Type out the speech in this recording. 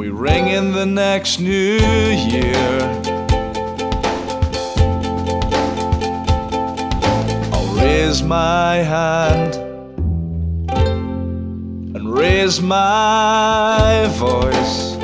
we ring in the next new year. I'll raise my hand and raise my voice